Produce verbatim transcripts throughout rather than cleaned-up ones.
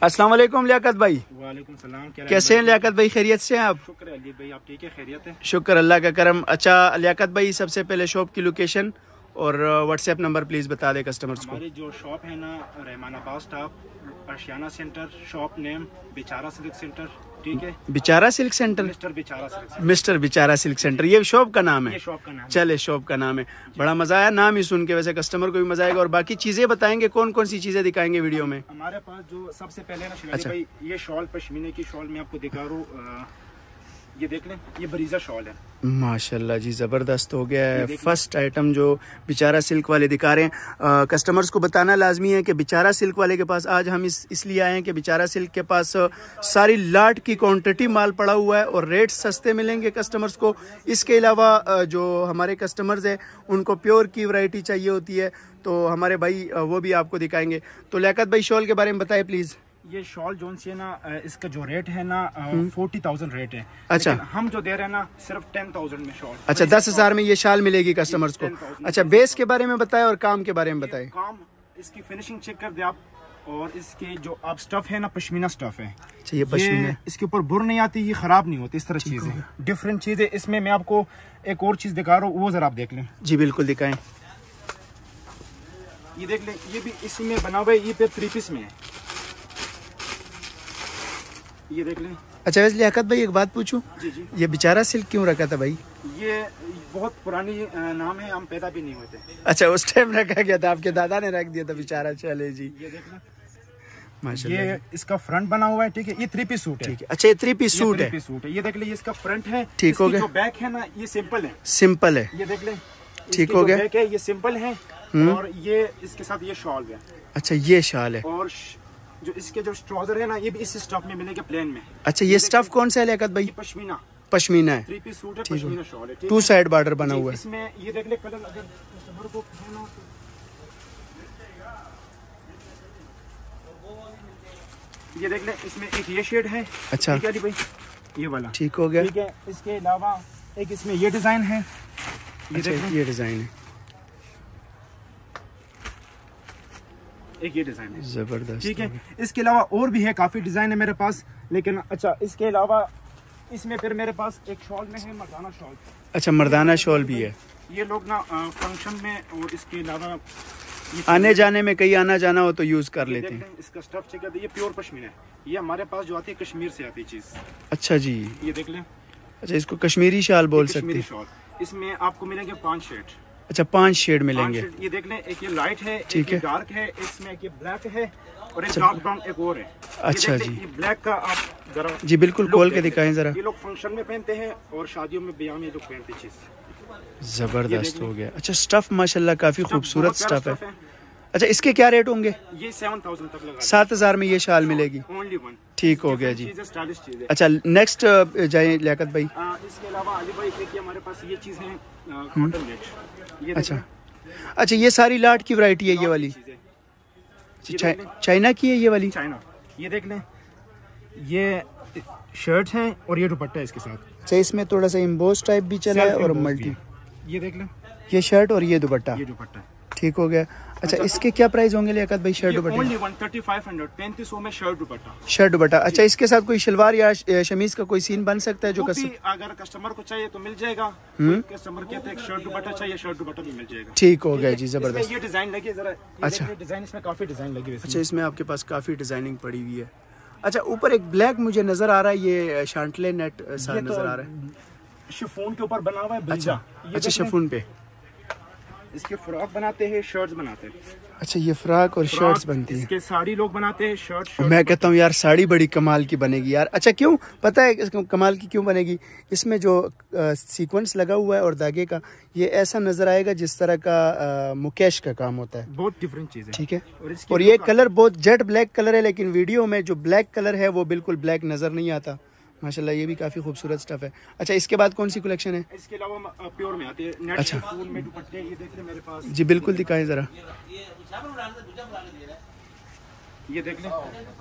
अस्सलाम वालेकुम लियाकत भाई। वालेकुम सलाम। कैसे हैं लियाकत भाई, खैरियत से हैं आप? शुक्र है अली भाई, आप ठीक है? खैरियत है, शुक्र अल्लाह का करम। अच्छा लियाकत भाई, सबसे पहले शॉप की लोकेशन और व्हाट्सएप नंबर प्लीज़ बता दें कस्टमर्स को। हमारी जो शॉप है ना, Rahmanabad stop, Ashiana centre, shop name Bechara silk centre, ठीक है? Bechara silk centre, mister Bechara silk centre, mister Bechara silk centre, ये शॉप का नाम है? ये शॉप का नाम है। चले, शॉप का नाम है। बड़ा मजा आया नाम ही सुन के, वैसे कस्टमर को भी मजा आएगा। और बाकी चीजें बताएंगे, कौन कौन सी चीजें दिखाएंगे वीडियो में? हमारे पास जो सबसे पहले ना शिवाली अच्छा। भाई, ये शॉल पश्मीने की शॉल मैं आपको दिखा रहा हूँ, ये देख लें, ये बरीजा शॉल है। माशाल्लाह जी, ज़बरदस्त हो गया है। फर्स्ट आइटम जो बिचारा सिल्क वाले दिखा रहे हैं, कस्टमर्स को बताना लाजमी है कि बिचारा सिल्क वाले के पास आज हम इस इसलिए आए हैं कि बिचारा सिल्क के पास आ, सारी लाट की क्वांटिटी माल पड़ा हुआ है और रेट सस्ते मिलेंगे कस्टमर्स को। इसके अलावा आ, जो हमारे कस्टमर्स हैं उनको प्योर की वैरायटी चाहिए होती है, तो हमारे भाई आ, वो भी आपको दिखाएंगे। तो लियाकत भाई, शॉल के बारे में बताएं प्लीज़। ये शॉल जोन सी है ना, इसका जो रेट है ना फोर्टी थाउजेंड रेट है। अच्छा। हम जो दे रहे हैं ना सिर्फ टेन थाउजेंड में शॉल। अच्छा, दस हजार में ये शाल मिलेगी कस्टमर्स को। अच्छा, बेस के बारे में बताएं और काम के बारे में बताएं। काम, इसकी फिनिशिंग चेक कर दे आप, और इसके जो आप स्टफ है ना, पश्मीना स्टफ है। अच्छा, ये पश्मीना, इसके ऊपर बुर नहीं आती, ये खराब नहीं होती, इस तरह चीज है, डिफरेंट चीज है इसमें। मैं आपको एक और चीज दिखा रहा हूँ, वो जरा आप देख लें। जी बिल्कुल दिखाएं। ये देख लें, ये भी इसी में बना हुआ है, ये पे थ्री पीस में है, ये देख लें। अच्छा वैसे लियाकत भाई, एक बात पूछूं? जी जी। ये बिचारा सिल्क क्यों रखा था भाई? ये बहुत पुरानी नाम है, हम पैदा भी नहीं होते। अच्छा, उस टाइम रखा गया था, आपके दादा ने रख दिया था बिचारा। चले जी, ये देख लें, माशाल्लाह। ये इसका फ्रंट बना हुआ है, ठीक है? ये थ्री पीस सूट है, ठीक है। अच्छा, ये थ्री पीस सूट है, थ्री पीस सूट है। ये देख ले, ये इसका फ्रंट है, ठीक हो गया। जो बैक है ना, ये सिंपल है, सिंपल है, ये देख ले, ठीक हो गया। बैक है, ये सिंपल है, और ये इसके साथ ये शॉल है। अच्छा, ये शाल है। और जो इसके जो ट्राउजर है ना, ये भी इस स्टफ में मिलेंगे, प्लेन में। अच्छा, ये स्टफ कौन सा है लियाकत भाई? पश्मीना, पश्मीना है, थ्री पीस सूट है, पश्मीना शॉल है, टू साइड बॉर्डर बना हुआ है। इसमें ये देख ले कलर, अगर कस्टमर को कहना तो ये देख ले, इसमें एक ये शेड है। अच्छा, ठीक है भाई, ये वाला ठीक हो गया। ठीक है। इसके अलावा एक इसमें ये डिजाइन है, ये अच्छा, देख ये डिजाइन है, एक ये डिजाइन है, जबरदस्त। ठीक है। इसके अलावा और भी है, काफी डिजाइन है मेरे पास, लेकिन अच्छा इसके अलावा इसमें फिर मेरे पास एक शॉल में है, मर्दाना शॉल। अच्छा, मर्दाना शॉल भी है। ये लोग ना फंक्शन में, और इसके अलावा आने जाने में, कहीं आना जाना हो तो यूज कर लेते हैं। इसका स्टफ चेक कर, ये प्योर पश्मीना है, ये हमारे पास जो आती है कश्मीर से आती चीज। अच्छा जी, ये देख लें। अच्छा, इसको कश्मीरी शाल बोल सकते हैं। शॉल, इसमें आपको मिलेंगे पांच शेड। अच्छा, पांच शेड मिलेंगे। ये देख लें, एक ये लाइट है, ठीक है, डार्क है, इसमें एक ये ब्लैक है, और एक डार्क ब्राउन एक और है। अच्छा जी, ये ब्लैक का आप जरा जी बिल्कुल खोल के दिखाएं जरा। ये लोग फंक्शन में पहनते हैं और शादियों में, ब्याह में लोग पहनते चीज। जबरदस्त हो गया। अच्छा, स्टफ माशाल्लाह काफी खूबसूरत स्टफ है। अच्छा, इसके क्या रेट होंगे? ये सेवन थाउजेंड तक लगा, सात हजार में ये शाल मिलेगी, ओनली वन। ठीक हो गया जी। स्टाइलिश चीज है। अच्छा, नेक्स्ट जाए लियाकत भाई। आ, इसके अलावा अली भाई देखिए, हमारे पास ये चीज है, कॉटन नेट। ये अच्छा, अच्छा, ये सारी लाट की वैरायटी है ये वाली? चाइना की है ये वाली? चाइना। ये देख लें, ये शर्ट हैं और ये दुपट्टा है इसके साथ। अच्छा, इसमें थोड़ा सा इम्बोस टाइप भी चला है और मल्टी। ये देख लें, ये शर्ट और ये दुपट्टा, ये दुपट्टा, ठीक हो गया। अच्छा, इसके क्या प्राइस होंगे लियाकत भाई, शर्ट दुपट्टे? Only one thirty five hundred, पैंतीस सौ में शर्ट दुपट्टा। शर्ट दुपट्टा। अच्छा, इसके साथ कोई शलवार या शमीज का कोई सीन बन सकता है जो कस्टमर, अगर कस्टमर को चाहिए तो मिल जाएगा। कस्टमर कहते हैं शर्ट दुपट्टा चाहिए, शर्ट दुपट्टा भी मिल जाएगा। ठीक हो गया जी, जबरदस्त। ये डिजाइन लगी जरा। अच्छा, डिजाइन इसमें काफी डिजाइन लगी। अच्छा, इसमें आपके पास काफी डिजाइनिंग पड़ी हुई है। अच्छा, ऊपर एक ब्लैक मुझे नजर आ रहा है, ये शांटले नेट सा नजर आ रहा है, शिफॉन के ऊपर बना हुआ है। अच्छा, अच्छा, शिफॉन पे इसके फ्रॉक बनाते हैं, शर्ट्स बनाते हैं। अच्छा, ये फ्रॉक और शर्ट्स बनती है। इसके साड़ी लोग बनाते हैं, शर्ट, शर्ट मैं कहता हूँ यार, साड़ी बड़ी कमाल की बनेगी यार। अच्छा, क्यों पता है कमाल की क्यों बनेगी? इसमें जो सीक्वेंस लगा हुआ है और धागे का, ये ऐसा नजर आएगा जिस तरह का आ, मुकेश का काम होता है। बहुत डिफरेंट चीज है, ठीक है। और, और ये कलर बहुत जेट ब्लैक कलर है, लेकिन वीडियो में जो ब्लैक कलर है वो बिल्कुल ब्लैक नजर नहीं आता। माशाल्लाह, ये भी काफी खूबसूरत स्टफ है। अच्छा, इसके बाद कौन सी कलेक्शन है? इसके अलावा प्योर में आती है नेट। अच्छा, फूल में दुपट्टे, ये देख ले मेरे पास। जी बिल्कुल दिखाएं जरा। ये देख ले,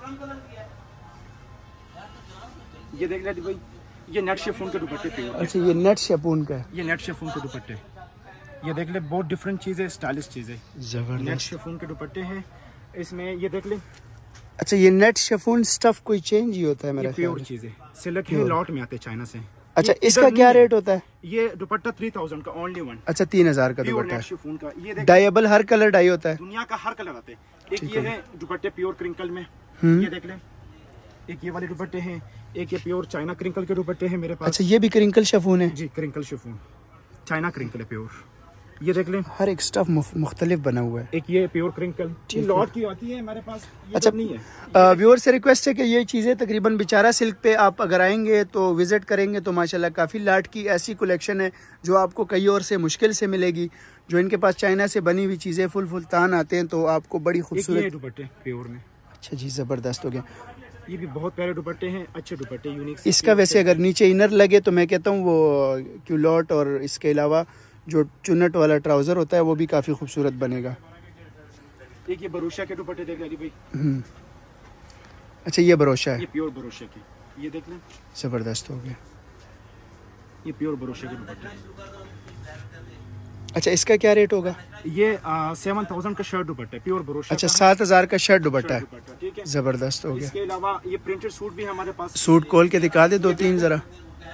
ये देख ले भाई, ये नेट शिफॉन के दुपट्टे प्योर। अच्छा, ये नेट शिफॉन का है, ये नेट शिफॉन के दुपट्टे। ये देख ले, बहुत डिफरेंट चीज है, स्टाइलिश चीज है, जबरदस्त। नेट शिफॉन के दुपट्टे हैं इसमें। ये देख ले, अच्छा, ये नेट शिफॉन स्टफ कोई चेंज ही होता है मेरा ख्याल प्योर चीज है, सिल्क है, लॉट में आते हैं चाइना से। अच्छा, इसका क्या रेट होता है? ये दुपट्टा थ्री थाउजेंड का ओनली वन। अच्छा, तीन हजार का दुपट्टा है। शिफॉन का ये डाइएबल हर कलर डाई होता है, दुनिया का हर कलर आते हैं। एक ये है दुपट्टे प्योर क्रिंकल में, ये देख लें। एक ये वाले दुपट्टे हैं, एक ये प्योर चाइना क्रिंकल के दुपट्टे हैं मेरे पास। अच्छा, ये भी क्रिंकल शिफॉन है जी, क्रिंकल शिफॉन, चाइना क्रिंकल है प्योर। ये देख लें, हर एक स्टफ मुख्तलिफ बना हुआ है। एक ये प्योर क्रिंकल, ये लॉट की आती है हमारे पास। अच्छा, नहीं है। व्यूअर से रिक्वेस्ट है कि ये चीज़ें तकरीबन बिचारा सिल्क पे आप अगर आएंगे तो विजिट करेंगे तो माशाल्लाह काफ़ी लाट की ऐसी कलेक्शन है जो आपको कई और से मुश्किल से मिलेगी। जो इनके पास चाइना से बनी हुई चीज़ें फुल फुल तान आते हैं तो आपको बड़ी खूबसूरत दुपट्टे प्योर में। अच्छा जी, ज़बरदस्त हो गया। ये भी बहुत प्यारे दुपट्टे हैं, अच्छे दुपट्टे, यूनिक। इसका वैसे अगर नीचे इनर लगे तो मैं कहता हूँ वो क्यूलॉट और इसके अलावा जो चुन्नट वाला ट्राउजर होता है वो भी काफी खूबसूरत बनेगा। एक ये बरोशा के दुपट्टे देख अली भाई। अच्छा, ये बरोशा है, ये प्योर बरोशा के, ये देख लें, जबरदस्त हो गया। ये प्योर बरोशा के दुपट्टे। अच्छा, इसका क्या रेट होगा? ये सेवन थाउजेंड का शर्ट दुपट्टा है, प्योर बरोशा। अच्छा, सात हजार का शर्ट दुपट्टा है, ठीक है, जबरदस्त हो गया। इसके अलावा ये प्रिंटेड सूट भी है हमारे पास। सूट खोल के दिखा दे दो तीन जरा।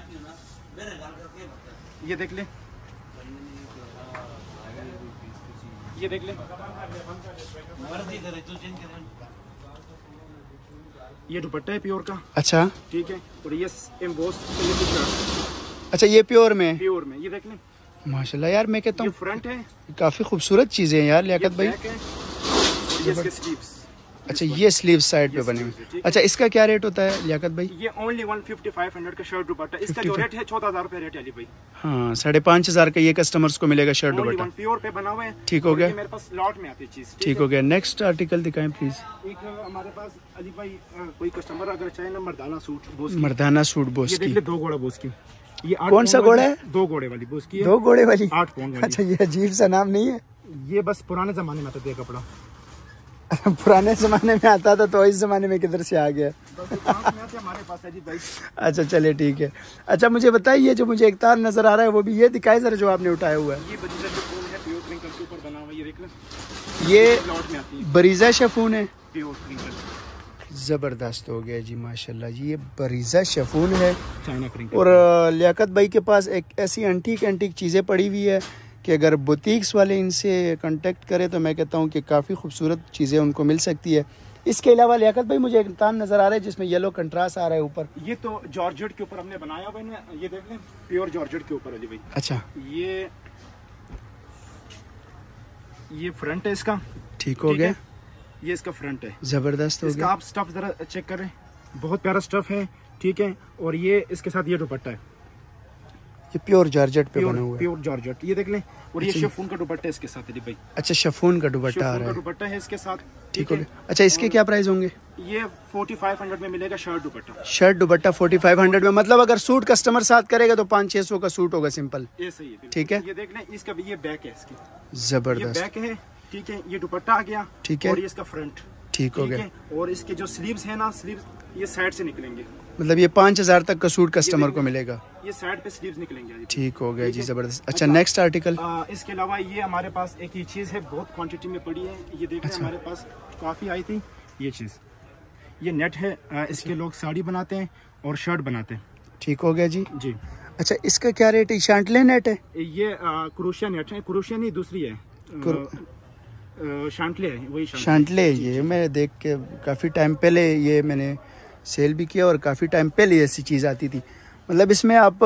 ये देख ले, ये देख ले, ये दुपट्टा है प्योर का। अच्छा, ठीक है, और ये एम्बोस शर्ट। अच्छा, ये प्योर में, प्योर में, ये देख ले माशाल्लाह यार। मैं कहता हूँ फ्रंट है, काफी खूबसूरत चीजें हैं यार लियाकत भाई। ये इसके स्लीव्स। अच्छा, ये स्लीव साइड पे बने हुए। अच्छा, इसका क्या रेट होता है लियाकत भाई? ये only one fifty five hundred का शर्ट दुपट्टा। इसका जो रेट है चौदह हजार रुपए रेट है अली भाई। हाँ, साढ़े पाँच हजार का ये कस्टमर्स को मिलेगा शर्ट दुपट्टा, प्योर पे बना हुआ है। ठीक हो गया, मेरे पास लॉट में आती है चीज। ठीक हो गया। नेक्स्ट आर्टिकल दिखाएं प्लीज। एक हमारे पास अली भाई कोई कस्टमर अगर चाहे ना मर्दाना सूट बोस, मर्दाना सूट बोस की, दो घोड़ा बोस की। ये कौन सा घोड़ा है? दो घोड़े वाली बोस की है। दो घोड़े वाली, आठ पौंड वाली। अच्छा, ये अजीब सा नाम नहीं है? ये बस पुराने जमाने में आता था कपड़ा। पुराने जमाने में आता था तो इस जमाने में किधर से आ गया? हमारे पास है जी भाई। अच्छा, चले ठीक है। अच्छा, मुझे बताइए, ये जो मुझे एक तार नजर आ रहा है वो भी ये दिखाए जरा जो आपने उठाया हुआ है। ये बरीजा शिफॉन है, प्योर क्रिंकल के ऊपर बना हुआ। ये देख लें, ये लॉट में आती है, बरीजा शिफॉन है, प्योर क्रिंकल। जबरदस्त हो गया जी, माशाल्लाह जी। ये बरीजा शिफॉन है चाइना क्रिंकल। और लियाकत भाई के पास एक ऐसी एंटीक एंटीक चीजें पड़ी हुई है कि अगर बुटीक्स वाले इनसे कांटेक्ट करें तो मैं कहता हूँ कि काफ़ी खूबसूरत चीज़ें उनको मिल सकती है। इसके अलावा लियाकत भाई मुझे एक तान नज़र आ रहा है जिसमें येलो कंट्रास्ट आ रहा है ऊपर। ये तो जॉर्जेट के ऊपर हमने बनाया हुआ है, ये देख लें, प्योर जॉर्जेट के ऊपर है जी भाई। अच्छा, ये ये फ्रंट है इसका, ठीक हो गया। ये इसका फ्रंट है, ज़बरदस्त हो गया। आप स्टफ जरा चेक करें, बहुत प्यारा स्टफ है, ठीक है। और ये इसके साथ ये दुपट्टा है, ये प्योर जॉर्जेट पे बना हुआ है, प्योर जॉर्जेट, ये देख लें। और ये शिफॉन का दुपट्टा है इसके साथ है भाई। अच्छा, शिफॉन का दुपट्टा आ रहा है, दुपट्टा है इसके साथ, ठीक हो गया। अच्छा, इसके क्या प्राइस होंगे? ये फोर्टी फाइव हंड्रेड में मिलेगा shirt dupatta. Shirt dupatta forty five hundred में, मतलब अगर सूट कस्टमर साथ करेगा तो पाँच छह सौ का सूट होगा सिंपल। ये सही है, ठीक है। ये देख लें, इसका भी ये बैक है इसकी, जबरदस्त बैक है, ठीक है। ये दुपट्टा आ गया, ठीक है। और ये इसका फ्रंट, ठीक हो गया। और इसके जो स्लीव्स है ना, स्लीव्स ये साइड से निकलेंगे, मतलब ये पाँच हजार तक का सूट कस्टमर को मिलेगा, ये साइड पे स्लीव्स निकलेंगे। ठीक हो गया जी, जबरदस्त। अच्छा, नेक्स्ट आर्टिकल। इसके अलावा ये हमारे पास एक ही चीज है, बहुत क्वांटिटी में पड़ी है, ये देख रहे हैं, हमारे पास काफी आई थी ये चीज। ये नेट है, आ, इसके लोग साड़ी बनाते हैं और शर्ट बनाते हैं, ठीक हो गया जी जी। अच्छा, इसका क्या रेट है? शांटले नेट है ये, क्रोशिया नेट है, क्रोशिया नहीं दूसरी है, शांटले है, वही शांटले। ये मैं देख के काफ़ी टाइम पहले ये मैंने सेल भी किया और काफ़ी टाइम पहले ऐसी चीज़ आती थी। मतलब इसमें आप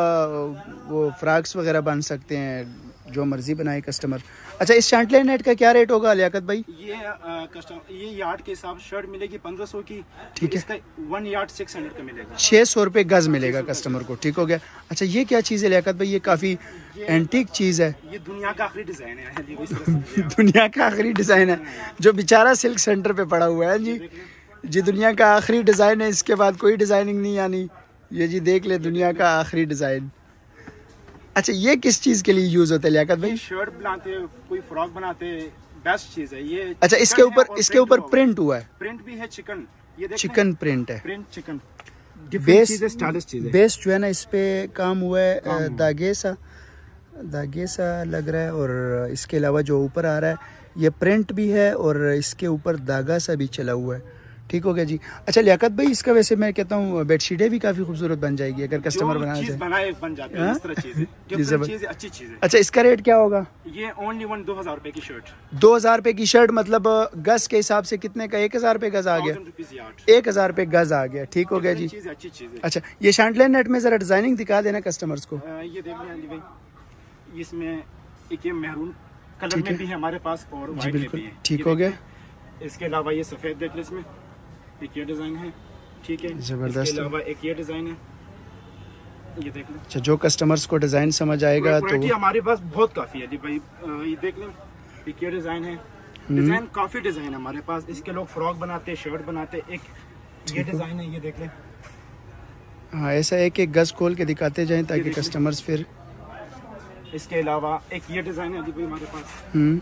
वो फ्रॉक्स वगैरह बन सकते हैं, जो मर्जी बनाए कस्टमर। अच्छा, इस शांटले नेट का क्या रेट होगा लियाकत भाई? ये कस्टमर ये यार्ड के हिसाब शर्ट मिलेगी पंद्रह सौ की, ठीक है। इसका वन यार्ड सिक्स हंड्रेड का मिलेगा, छः सौ रुपये गज मिलेगा कस्टमर को, ठीक हो गया। अच्छा, ये क्या चीज़ है लियाकत भाई? ये काफ़ी एंटीक चीज़ है, ये दुनिया का आखिरी डिज़ाइन है दुनिया का आखिरी डिज़ाइन है जो बेचारा सिल्क सेंटर पे पड़ा हुआ है जी। जी, दुनिया का आखिरी डिज़ाइन है, इसके बाद कोई डिज़ाइनिंग नहीं आनी। ये जी देख ले, दुनिया का आखिरी डिज़ाइन। अच्छा, ये किस चीज़ के लिए यूज़ होता है लियाकत भाई? शर्ट बनाते हैं, कोई फ्रॉक बनाते हैं, बेस्ट चीज़ है ये। अच्छा, इसके ऊपर इसके ऊपर प्रिंट हुआ है, प्रिंट भी है, चिकन, ये चिकन प्रिंट है, प्रिंट चिकन, बेस स्टाइलिश चीज़ है। बेस जो है ना, इस पे काम हुआ है, धागे सा धागे सा लग रहा है। और इसके अलावा जो ऊपर आ रहा है ये प्रिंट भी है और इसके ऊपर धागा सा भी चला हुआ है, ठीक हो गया जी। अच्छा लियाकत भाई, इसका वैसे मैं कहता हूँ बेडशीटें भी काफी खूबसूरत बन जाएगी अगर कस्टमर बनाना चाहे। बनाए बन जाती है, इस तरह चीज़ है, डिफरेंट चीज़ है, अच्छी चीज़ है। अच्छा इसका रेट क्या होगा? ये ओनली वन दो हजार रुपए की शर्ट। दो हजार रुपए की शर्ट, मतलब गज के हिसाब से कितने का? एक हजार रुपए गज आ गया, एक हजार रुपए गज आ गया। ठीक हो गया जी। अच्छी चीज़ है। अच्छा ये शैंटलैंड नेट में जरा डिजाइनिंग दिखा देना कस्टमर्स को। ये देख लें भाई, इसमें एक ये मैरून कलर में भी है हमारे पास और व्हाइट में भी है। ठीक हो गया। इसके अलावा ये सफेद देख लें, इसमें एक ये डिजाइन है, ठीक है, जबरदस्त। इसके अलावा एक ये डिजाइन है, ये देख लें। अच्छा जो कस्टमर्स को डिजाइन समझ आएगा तो हमारे पास बहुत काफी है जी भाई। ये देख लें, एक ये डिजाइन है, डिजाइन काफी डिजाइन है हमारे पास। इसके लोग फ्रॉक बनाते हैं, शर्ट बनाते हैं। एक ये डिजाइन है, ये देख लें। हाँ ऐसा एक एक गज खोल के दिखाते जाएं ताकि कस्टमर्स फिर। इसके अलावा एक ये डिजाइन है जी भाई हमारे पास। हम्म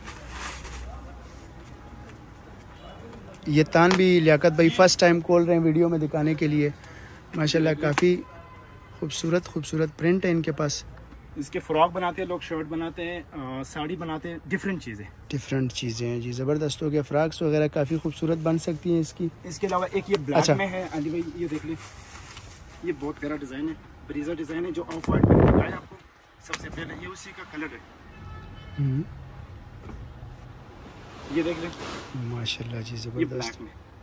ये तान भी लियाकत भाई फर्स्ट टाइम खोल रहे हैं वीडियो में दिखाने के लिए। माशाल्लाह काफ़ी खूबसूरत खूबसूरत प्रिंट है इनके पास। इसके फ्रॉक बनाते हैं लोग, शर्ट बनाते हैं, साड़ी बनाते हैं, डिफरेंट चीज़ें डिफरेंट चीज़ें हैं जी। ज़बरदस्त हो गया। फ्रॉक्स वगैरह काफ़ी खूबसूरत बन सकती हैं इसकी। इसके अलावा एक ये ब्लैक अच्छा। में है अली भाई, ये देख लें, ये बहुत प्यारा डिज़ाइन है, ब्रीज़र डिज़ाइन है, जो ऑफ वाइट में दिखाया आपको सबसे पहले, ये उसी का कलर है। ये देख लें माशाल्लाह जी, जबरदस्त।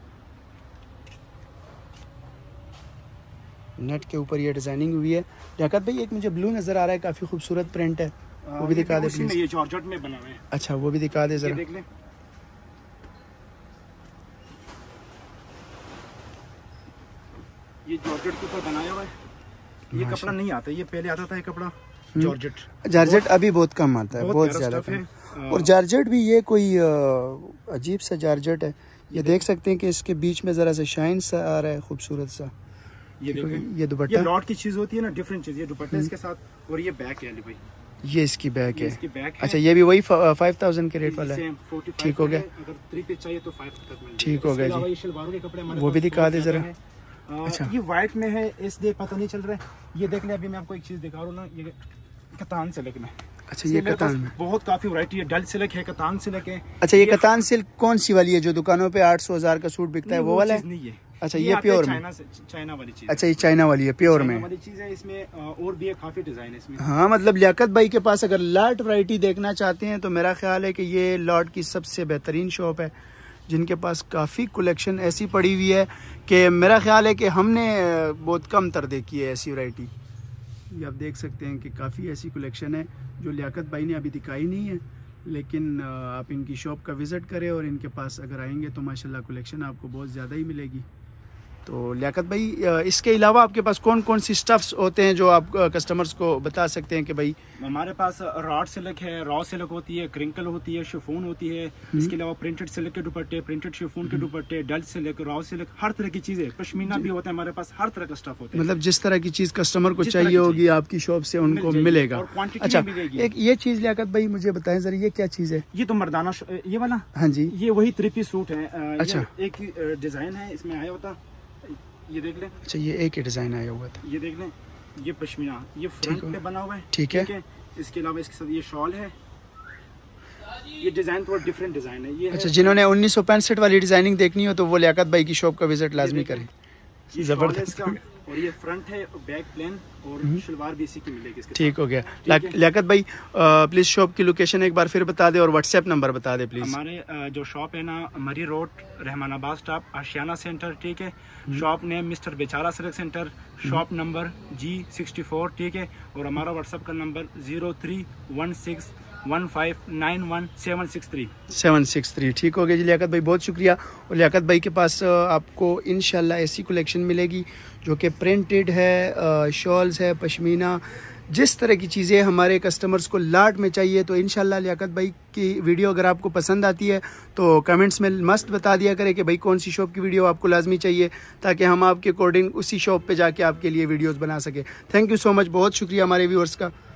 नेट के ऊपर ये डिजाइनिंग हुई है। लियाकत भाई एक मुझे ब्लू नजर आ रहा है, काफी खूबसूरत प्रिंट है, वो भी दिखा दे प्लीज। ये जॉर्जेट में बना हुआ है। अच्छा वो भी दिखा दे जरा। देख लें, ये जॉर्जेट के ऊपर बनाया हुआ है। ये कपड़ा नहीं आता, ये पहले आता था ये कपड़ा जॉर्जेट। जॉर्जेट अभी बहुत कम आता है, बहुत ज्यादा कम। और जॉर्जेट भी ये कोई अजीब सा जॉर्जेट है। ये देख सकते हैं कि इसके बीच में जरा सा शाइन सा आ रहा है, खूबसूरत सा। ये देखें, ये दुपट्टा, ये लॉट की चीज होती है ना, डिफरेंट चीज। ये दुपट्टा इसके साथ, और ये बैक है अली भाई, ये इसकी बैक है। इसकी बैक है। अच्छा ये भी वही फाइव थाउजेंड के रेट वाला है। ठीक हो गया। अगर थ्री पीस चाहिए तो फाइव तक मिल। ठीक हो गया जी। ये शलवारों के कपड़े हमारे वो भी दिखा दे जरा। अच्छा ये व्हाइट में है, इसलिए पता नहीं चल रहा है। ये देख ले, अभी मैं आपको एक चीज दिखा रहा हूँ ना, ये कतान सिल्क में। अच्छा ये कतान में बहुत काफी वैरायटी है। डल सिल्क है, कतान सिल्क है। अच्छा ये कतान सिल्क कौन सी वाली है जो दुकानों पे आठ सौ हजार का सूट बिकता है, वो वाला है? नहीं है। अच्छा ये प्योर में, चाइना वाली चीज। अच्छा ये चाइना वाली है, प्योर में वाली चीज है। इसमें और भी है, काफी डिजाइन है इसमें। हाँ मतलब लियाकत भाई के पास अगर लाट वैरायटी देखना चाहते हैं तो मेरा ख्याल है कि ये लॉट की सबसे बेहतरीन शॉप है, जिनके पास काफ़ी कलेक्शन ऐसी पड़ी हुई है कि मेरा ख्याल है कि हमने बहुत कम तर देखी है ऐसी वैरायटी। ये आप देख सकते हैं कि काफ़ी ऐसी कलेक्शन है जो लियाकत भाई ने अभी दिखाई नहीं है, लेकिन आप इनकी शॉप का विज़िट करें और इनके पास अगर आएंगे तो माशाल्लाह कलेक्शन आपको बहुत ज़्यादा ही मिलेगी। तो लियाकत भाई इसके अलावा आपके पास कौन कौन सी स्टफ्स होते हैं जो आप कस्टमर्स को बता सकते हैं कि भाई? हमारे पास रॉड सिल्क है, रॉ सिल्क होती है, क्रिंकल होती है, शिफॉन होती है। इसके अलावा प्रिंटेड सिल्क के दुपट्टे, प्रिंटेड शिफॉन के दुपट्टे, डल सिल्क, रॉ सिल्क, हर तरह की चीजें। पश्मीना भी होता है हमारे पास, हर तरह का स्टफ होता है। मतलब जिस तरह की चीज कस्टमर को चाहिए होगी आपकी शॉप से उनको मिलेगा। अच्छा एक ये चीज लियाकत भाई मुझे बताएं जरा, ये क्या चीज है? ये तो मर्दाना, ये वाला। हाँ जी ये वही थ्री पीस सूट है। अच्छा एक डिजाइन है इसमें आया होता, ये देख लें। अच्छा ये एक ही डिजाइन आया हुआ था, ये देख लें। ये पश्मीना, ये फ्रंट पे बना हुआ है। ठीक है। इसके अलावा इसके साथ ये शॉल है। ये डिजाइन थोड़ा डिफरेंट डिजाइन है ये। अच्छा जिन्होंने उन्नीस सौ पैंसठ वाली डिजाइनिंग देखनी हो तो वो लियाकत भाई की शॉप का विजिट लाजमी करें। जबरदस्त। और ये फ्रंट है, बैक प्लेन, और शलवार भी इसी की मिलेगी। ठीक हो गया। लियाकत भाई प्लीज शॉप की लोकेशन एक बार फिर बता दे और व्हाट्सएप नंबर बता दे प्लीज। हमारे जो शॉप है ना, Murree road, Rahmanabad stop, Ashiana centre. ठीक है। Shop name mister Bechara silk centre, shop number G sixty four. ठीक है। और हमारा व्हाट्सएप का नंबर zero three one six one five nine one seven six three seven six three. ठीक हो गया जी लियाकत भाई, बहुत शुक्रिया। और लियाकत भाई के पास आपको इंशाल्लाह ऐसी कलेक्शन मिलेगी जो कि प्रिंटेड है, शॉल्स है, पश्मीना, जिस तरह की चीज़ें हमारे कस्टमर्स को लाट में चाहिए। तो इंशाल्लाह लियाकत भाई की वीडियो अगर आपको पसंद आती है तो कमेंट्स में मस्त बता दिया करें कि भाई कौन सी शॉप की वीडियो आपको लाजमी चाहिए, ताकि हम आपके अकॉर्डिंग उसी शॉप पे जाके आपके लिए वीडियोस बना सके। थैंक यू सो मच, बहुत शुक्रिया हमारे व्यूअर्स का।